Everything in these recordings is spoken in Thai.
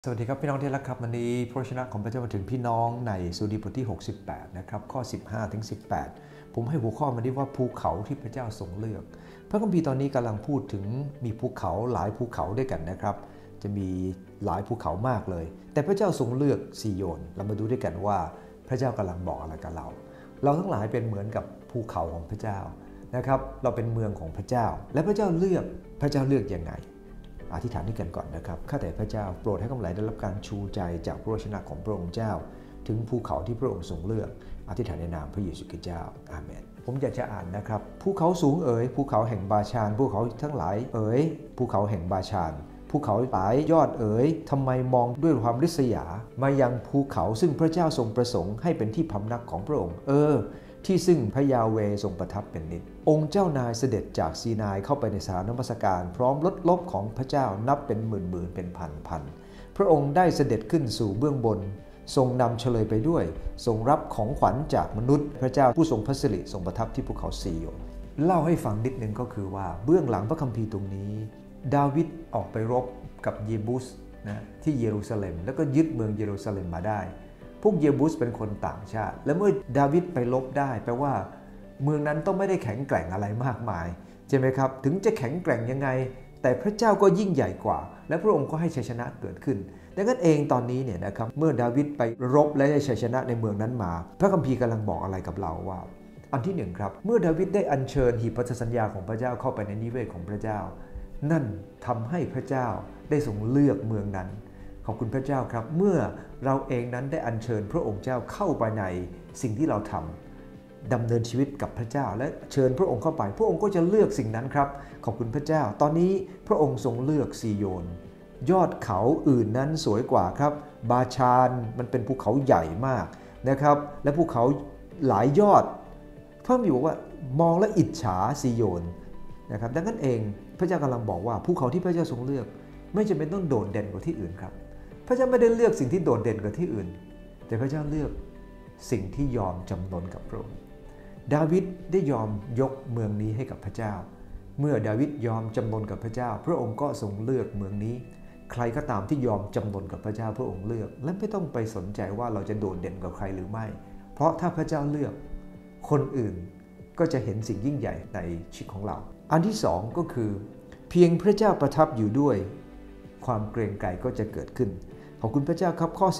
สวัสดีครับพี่น้องที่รักครับวันนี้พระชนะของพระเจ้ามาถึงพี่น้องในสดุดีบทที่68นะครับข้อ15ถึง18ผมให้หัวข้อมาที่ว่าภูเขาที่พระเจ้าทรงเลือกพระคัมภีร์ตอนนี้กำลังพูดถึงมีภูเขาหลายภูเขาด้วยกันนะครับจะมีหลายภูเขามากเลยแต่พระเจ้าทรงเลือกซีโยนเรามาดูด้วยกันว่าพระเจ้ากำลังบอกอะไรกับเราทั้งหลายเป็นเหมือนกับภูเขาของพระเจ้านะครับเราเป็นเมืองของพระเจ้าและพระเจ้าเลือกยังไงอธิษฐานด้วยกันก่อนนะครับข้าแต่พระเจ้าโปรดให้ข้าพเจ้าได้รับการชูใจจากพระวจนะของพระองค์เจ้าถึงภูเขาที่พระองค์ทรงเลือกอธิษฐานในนามพระเยซูคริสต์เจ้าอาเมนผมอยากจะอ่านนะครับภูเขาสูงเอ๋ยภูเขาแห่งบาชานภูเขาทั้งหลายเอ๋ยภูเขาแห่งบาชานภูเขาหลายยอดเอ๋ยทำไมมองด้วยความริษยามายังภูเขาซึ่งพระเจ้าทรงประสงค์ให้เป็นที่พำนักของพระองค์ที่ซึ่งพระยาเวห์ทรงประทับเป็นนิจองค์เจ้านายเสด็จจากซีนายเข้าไปในสถานนมัสการพร้อมรถลบของพระเจ้านับเป็นหมื่นเป็นพันพระองค์ได้เสด็จขึ้นสู่เบื้องบนทรงนำเฉลยไปด้วยทรงรับของขวัญจากมนุษย์พระเจ้าผู้ทรงพระสิริทรงประทับที่ภูเขาซีโยนเล่าให้ฟังนิดนึงก็คือว่าเบื้องหลังพระคัมภีร์ตรงนี้ดาวิดออกไปรบกับเยบูสนะที่เยรูซาเล็มแล้วก็ยึดเมืองเยรูซาเล็มมาได้พวกเยบูสเป็นคนต่างชาติและเมื่อดาวิดไปลบได้แปลว่าเมืองนั้นต้องไม่ได้แข็งแกร่งอะไรมากมายใช่ไหมครับถึงจะแข็งแกร่งยังไงแต่พระเจ้าก็ยิ่งใหญ่กว่าและพระองค์ก็ให้ชัยชนะเกิดขึ้นดังนั้นเองตอนนี้เนี่ยนะครับเมื่อดาวิดไปรบและได้ชัยชนะในเมืองนั้นมาพระคัมภีร์กำลังบอกอะไรกับเราว่าอันที่หนึ่งครับเมื่อดาวิดได้อัญเชิญหีบพันธสัญญาของพระเจ้าเข้าไปในนิเวศของพระเจ้านั่นทำให้พระเจ้าได้ทรงเลือกเมืองนั้นขอบคุณพระเจ้าครับเมื่อเราเองนั้นได้อัญเชิญพระองค์เจ้าเข้าไปในสิ่งที่เราทำดำเนินชีวิตกับพระเจ้าและเชิญพระองค์เข้าไปพระองค์ก็จะเลือกสิ่งนั้นครับขอบคุณพระเจ้าตอนนี้พระองค์ทรงเลือกซีโยนยอดเขาอื่นนั้นสวยกว่าครับบาชานมันเป็นภูเขาใหญ่มากนะครับและภูเขาหลายยอดพระบิดาบอกว่ามองและอิจฉาซีโยนนะครับดังนั้นเองพระเจ้ากำลังบอกว่าภูเขาที่พระเจ้าทรงเลือกไม่จำเป็นต้องโดดเด่นกว่าที่อื่นครับพระเจ้าไม่ได้เลือกสิ่งที่โดดเด่นกว่าที่อื่นแต่พระเจ้าเลือกสิ่งที่ยอมจำนนกับพระองค์ดาวิดได้ยอมยกเมืองนี้ให้กับพระเจ้าเมื่อดาวิดยอมจำนนกับพระเจ้าพระองค์ก็ทรงเลือกเมืองนี้ใครก็ตามที่ยอมจำนนกับพระเจ้าพระองค์เลือกและไม่ต้องไปสนใจว่าเราจะโดดเด่นกว่าใครหรือไม่เพราะถ้าพระเจ้าเลือกคนอื่นก็จะเห็นสิ่งยิ่งใหญ่ในชีวิตของเราอันที่สองก็คือเพียงพระเจ้าประทับอยู่ด้วยความเกรงไกรก็จะเกิดขึ้นขอบคุณพระเจ้าครับข้อ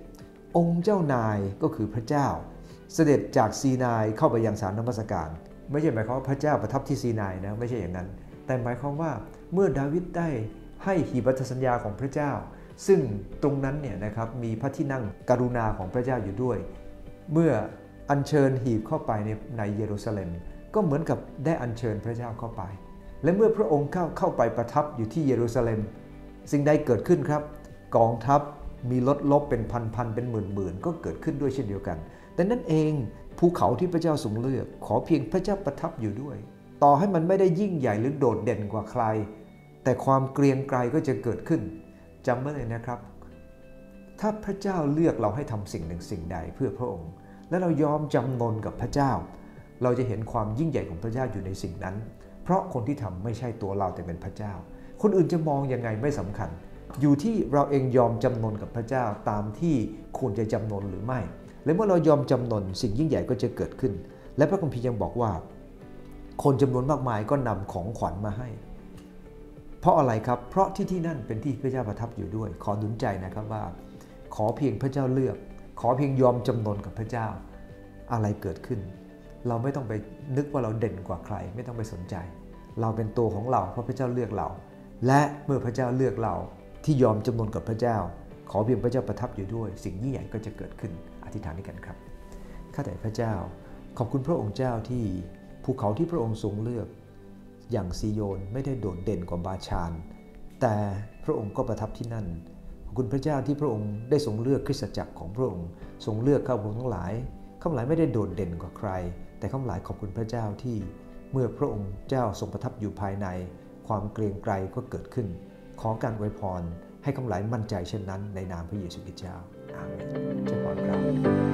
17องค์เจ้านายก็คือพระเจ้าเสด็จจากซีนายเข้าไปยังสถานนมัสการไม่ใช่หมายความว่าพระเจ้าประทับที่ซีนายนะไม่ใช่อย่างนั้นแต่หมายความว่าเมื่อดาวิดได้ให้หีบพันธสัญญาของพระเจ้าซึ่งตรงนั้นเนี่ยนะครับมีพระที่นั่งกรุณาของพระเจ้าอยู่ด้วยเมื่ออัญเชิญหีบเข้าไปในเยรูซาเล็มก็เหมือนกับได้อัญเชิญพระเจ้าเข้าไปและเมื่อพระองค์เข้าไปประทับอยู่ที่เยรูซาเล็มสิ่งใดเกิดขึ้นครับกองทัพมีรถลบเป็นพันเป็นหมื่นก็เกิดขึ้นด้วยเช่นเดียวกันแต่นั่นเองภูเขาที่พระเจ้าทรงเลือกขอเพียงพระเจ้าประทับอยู่ด้วยต่อให้มันไม่ได้ยิ่งใหญ่หรือโดดเด่นกว่าใครแต่ความเกรียงไกรก็จะเกิดขึ้นจำไว้เลยนะครับถ้าพระเจ้าเลือกเราให้ทำสิ่งหนึ่งสิ่งใดเพื่อพระองค์และเรายอมจำนนกับพระเจ้าเราจะเห็นความยิ่งใหญ่ของพระเจ้าอยู่ในสิ่งนั้นเพราะคนที่ทำไม่ใช่ตัวเราแต่เป็นพระเจ้าคนอื่นจะมองยังไงไม่สำคัญอยู่ที่เราเองยอมจำนนกับพระเจ้าตามที่ควรจะจำนนหรือไม่และเมื่อเรายอมจำนนสิ่งยิ่งใหญ่ก็จะเกิดขึ้นและพระคัมภีร์ยังบอกว่าคนจำนวนมากมายก็นำของขวัญมาให้เพราะอะไรครับเพราะที่นั่นเป็นที่พระเจ้าประทับอยู่ด้วยขอหนุนใจนะครับว่าขอเพียงพระเจ้าเลือกขอเพียงยอมจำนนกับพระเจ้าอะไรเกิดขึ้นเราไม่ต้องไปนึกว่าเราเด่นกว่าใครไม่ต้องไปสนใจเราเป็นตัวของเราเพราะพระเจ้าเลือกเราและเมื่อพระเจ้าเลือกเราที่ยอมจำนนกับพระเจ้าขอเพียงพระเจ้าประทับอยู่ด้วยสิ่งยิ่งใหญ่ก็จะเกิดขึ้นอธิษฐานด้วยกันครับข้าแต่พระเจ้าขอบคุณพระองค์เจ้าที่ภูเขาที่พระองค์ทรงเลือกอย่างซีโยนไม่ได้โดดเด่นกว่าบาชานแต่พระองค์ก็ประทับที่นั่นขอบคุณพระเจ้าที่พระองค์ได้ทรงเลือกคริสตจักรของพระองค์ทรงเลือกข้าพงทั้งหลายไม่ได้โดดเด่นกว่าใครแต่ข้าพหลายขอบคุณพระเจ้าที่เมื่อพระองค์เจ้าทรงประทับอยู่ภายในความเกรียงไกรก็เกิดขึ้นขอการอวยพรให้ข้าพหลายมั่นใจเช่นนั้นในนามพระเยซูคริสต์เจ้าอาเมนเจ้าพรครับ